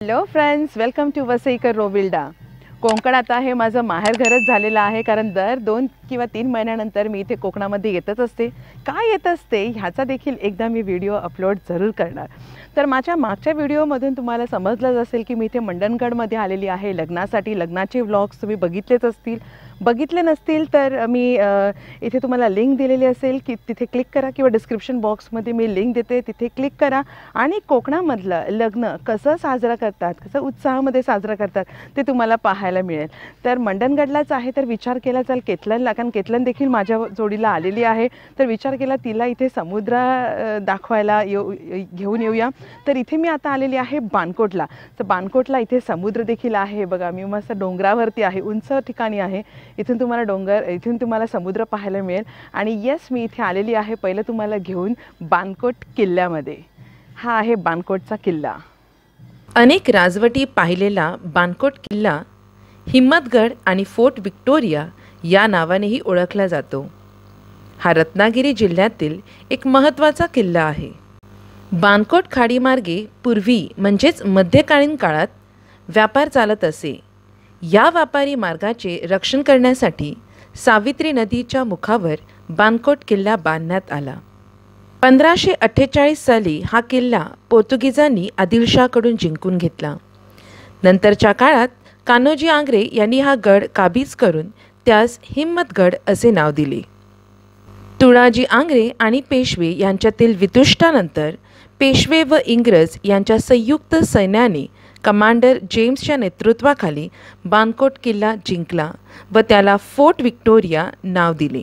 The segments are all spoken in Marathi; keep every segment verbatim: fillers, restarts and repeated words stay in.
Hello friends, welcome to Vasaikar Rovilda. Konkan आता हे माझं माहेरघरच झालेलं आहे, कारण दर दोन किंवा तीन महिन्यानंतर मी इथे कोकणामध्ये येतच असते। काय येत असते ह्याचा देखील एकदा मी व्हिडिओ अपलोड जरूर करणार। तर माझ्या मागच्या व्हिडिओमधून तुम्हाला समजलंच असेल की मी इथे मंडणगडमध्ये आलेली आहे लग्नासाठी। लग्नाचे व्लॉग्स तुम्ही बघितलेच असतील, बघितले नसतील तर मी इथे तुम्हाला लिंक दिलेली असेल की तिथे क्लिक करा, किंवा डिस्क्रिप्शन बॉक्समध्ये मी लिंक देते, तिथे क्लिक करा आणि कोकणामधलं लग्न कसं साजरा करतात, कसं उत्साहामध्ये साजरा करतात ते तुम्हाला पाहायला मिळेल। तर मंडणगडलाच आहे तर विचार केला चल केतलनला, कारण केतलन देखील माझ्या जोडीला आलेली आहे, तर विचार केला तिला इथे समुद्र दाखवायला येऊ घेऊन येऊया। तर इथे मी आता आलेली आहे बाणकोटला। तर बाणकोटला इथे समुद्र देखील आहे बघा, मी मस्त डोंगरावरती आहे, उंच ठिकाणी आहे। इथून तुम्हाला डोंगर इथून तुम्हाला समुद्र पाहायला मिळेल। आणि येस, मी इथे आलेली आहे पहिलं तुम्हाला घेऊन बाणकोट किल्ल्यामध्ये। हा आहे बाणकोटचा किल्ला। अनेक राजवटी पाहिलेला बाणकोट किल्ला हिम्मतगड आणि फोर्ट विक्टोरिया या नावानेही ओळखला जातो। हा रत्नागिरी जिल्ह्यातील एक महत्त्वाचा किल्ला आहे। बाणकोट खाडीमार्गे पूर्वी म्हणजेच मध्यकालीन काळात व्यापार चालत असे। या व्यापारी मार्गाचे रक्षण करण्यासाठी सावित्री नदीच्या मुखावर बाणकोट किल्ला बांधण्यात आला। पंधराशे अठ्ठेचाळीस साली हा किल्ला पोर्तुगीजांनी आदिलशाहकडून जिंकून घेतला। नंतरच्या काळात कान्होजी आंग्रे यांनी हा गड काबीज करून त्यास हिम्मतगड असे नाव दिले। तुळाजी आंग्रे आणि पेशवे यांच्यातील वितुष्टानंतर पेशवे व इंग्रज यांच्या संयुक्त सैन्याने कमांडर जेम्सच्या नेतृत्वाखाली बाणकोट किल्ला जिंकला व त्याला फोर्ट विक्टोरिया नाव दिले।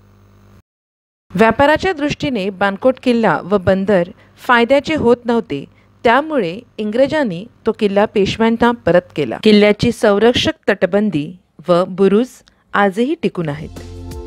व्यापाराच्या दृष्टीने बाणकोट किल्ला व बंदर फायद्याचे होत नव्हते, त्यामुळे इंग्रजांनी तो किल्ला पेशव्यांना परत केला। किल्ल्याची संरक्षक तटबंदी व बुरुज आजही टिकून आहेत।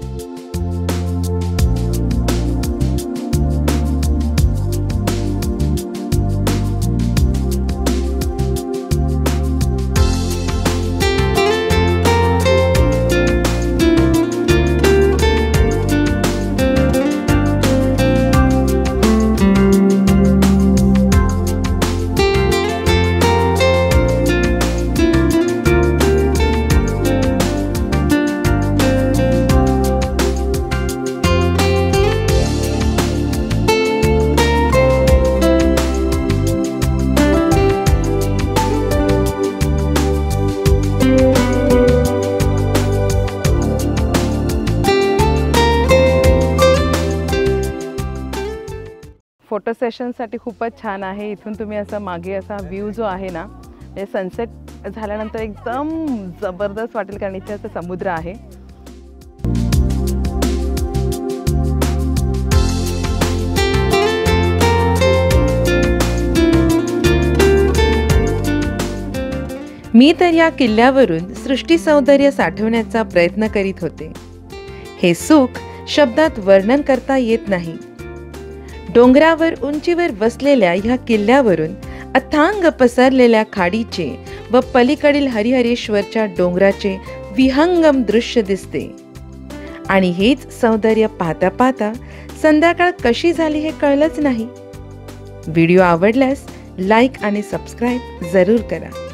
फोटो सेशनसाठी खूपच छान आहे। इथून तुम्ही असं मागे असा व्ह्यू जो आहे ना, म्हणजे सनसेट झाल्यानंतर एकदम जबरदस्त वाटेल, कारण इथे असं समुद्र आहे। मी तर या किल्ल्यावरून सृष्टी सौंदर्य साठवण्याचा प्रयत्न करीत होते। हे सुख शब्दात वर्णन करता येत नाही। डोंगरावर उंचीवर बसलेल्या ह्या किल्ल्यावरून अथांग पसरलेल्या खाडीचे व पलीकडील हरिहरेश्वरच्या डोंगराचे विहंगम दृश्य दिसते। आणि हेच सौंदर्य पाहता पाहता संध्याकाळ कशी झाली हे कळलंच नाही। व्हिडिओ आवडल्यास लाईक आणि सबस्क्राईब जरूर करा।